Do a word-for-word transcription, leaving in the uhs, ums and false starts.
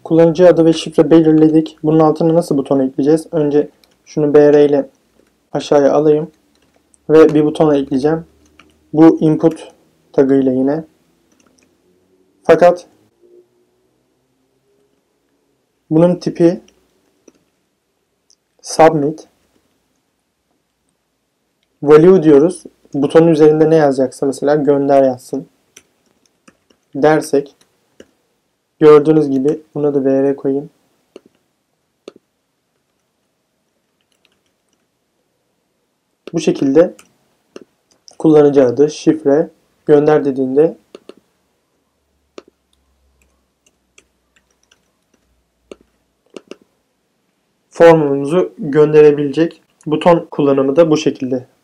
kullanıcı adı ve şifre belirledik. Bunun altına nasıl buton ekleyeceğiz? Önce şunu B R ile aşağıya alayım ve bir butona ekleyeceğim. Bu input tagıyla yine. Fakat bunun tipi submit. Value diyoruz. Butonun üzerinde ne yazacaksa mesela gönder yazsın dersek, gördüğünüz gibi buna da V R koyayım. Bu şekilde kullanıcı adı, şifre, gönder dediğinde formumuzu gönderebilecek. Buton kullanımı da bu şekilde.